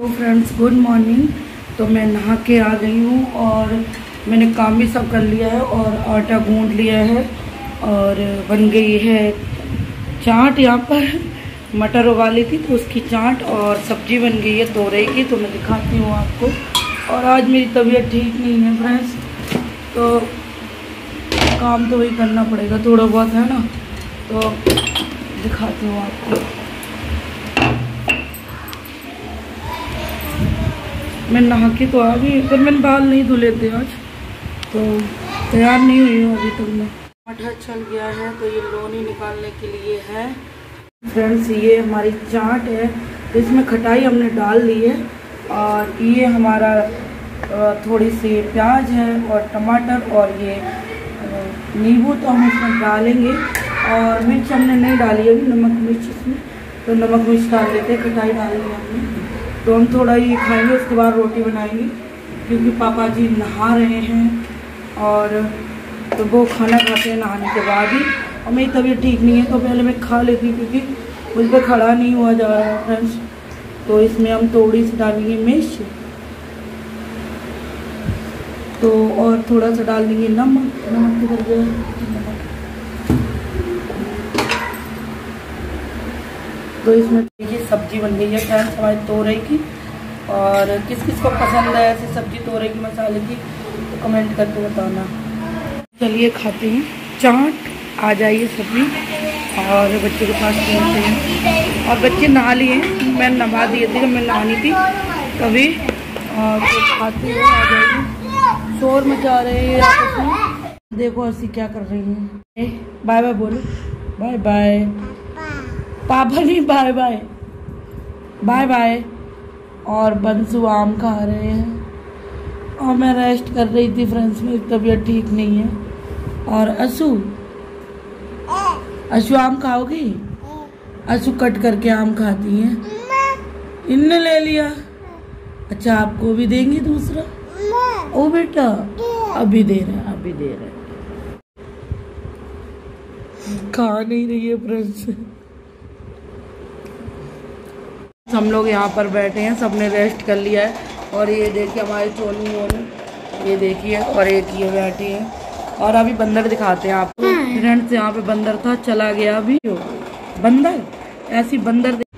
तो friends good morning. तो मैं नहा के आ गई हूँ और मैंने काम भी सब कर लिया है और आटा गूंद लिया है और बन गई है चाट। यहाँ पर मटर उबाली थी तो उसकी चाट और सब्जी बन गई है तोरई की, तो मैं दिखाती हूँ आपको। और आज मेरी तबीयत ठीक नहीं है फ्रेंड्स, तो काम तो वही करना पड़ेगा, थोड़ा बहुत है ना, तो दिखाती हूँ आपको। मैं नहा के तो आ गई पर मैंने बाल नहीं धुले थे आज, तो तैयार नहीं हुई हूँ अभी तक मैं। मटर चल गया है तो ये लोनी निकालने के लिए है। फ्रेंड्स ये हमारी चाट है, तो इसमें खटाई हमने डाल ली है और ये हमारा थोड़ी सी प्याज है और टमाटर और ये नींबू तो हम इसमें डालेंगे और मिर्च हमने नहीं डाली अभी, नमक मिर्च इसमें, तो नमक मिर्च डाल देते, खटाई डालेंगे हमने। तो हम थोड़ा ये खाएंगे, उसके बाद रोटी बनाएंगे क्योंकि पापा जी नहा रहे हैं और तो वो खाना खाते हैं नहाने के बाद ही। और मेरी तबीयत ठीक नहीं है तो पहले मैं खा लेती क्योंकि मुझ पर खड़ा नहीं हुआ जा रहा है फ्रेंड्स। तो इसमें हम थोड़ी सी डालेंगे मिर्च, तो और थोड़ा सा डाल देंगे नमक। नमक किधर गया? नमक। तो इसमें देखिए सब्जी बन गई है फ्रेंड्स हमारी तोरई की। और किस किस को पसंद है ऐसी सब्जी तोरई की मसाले की, तो कमेंट करके बताना। चलिए खाते हैं चाट, आ जाइए सब्जी। और बच्चों के पास खेलते हैं और बच्चे नहा लिए, मैं नहा दिए थे जब मैं नहानी थी तभी। और तो खाते हैं, आ जाइए। शोर मचा रहे हैं आपस में, देखो ऐसी क्या कर रही है। बाय बाय बोलो, बाय बाय। पापा नहीं, बाय बाय बाय बाय। और बंसू आम खा रहे हैं और मैं रेस्ट कर रही थी फ्रेंड्स, मेरी तबीयत ठीक नहीं है। और अशु आम खाओगी? अशु कट करके आम खाती है, इनने ले लिया। अच्छा आपको भी देंगी दूसरा? ओ बेटा अभी दे रहे हैं, अभी दे रहे हैं। खा नहीं रही है फ्रेंड्स। हम लोग यहाँ पर बैठे हैं, सबने रेस्ट कर लिया है। और ये देखिए हमारे चोली वोली, ये देखिए, और एक ये बैठी है। और अभी बंदर दिखाते हैं आपको फ्रेंड्स। यहाँ पे बंदर था, चला गया अभी। बंदर ऐसी बंदर